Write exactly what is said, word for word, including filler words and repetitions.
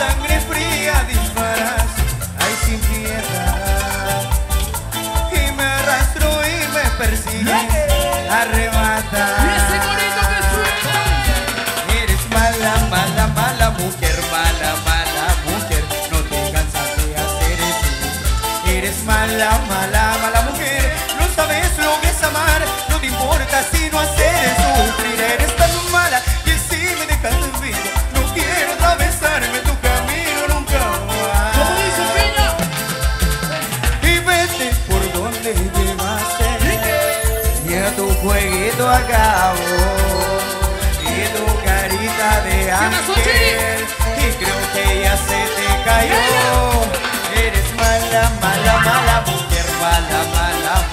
sangre fría disparas, ay sin piedad. Y me arrastro y me persigues, arrebata. Eres mala, mala, mala mujer, mala, mala mujer. No te cansas de hacer eso. Eres mala, mala, mala mujer. No sabes lo que es amar. No te importa sino hacer sufrir. Eres tan mala que si me dejas vivo, no quiero atravesarme tu camino nunca más. Y vete por donde llevaste, ya tu jueguito acabó. Y tu carita de ángel, y creo que ya se te cayó. Eres mala, mala, mala mujer, mala, mala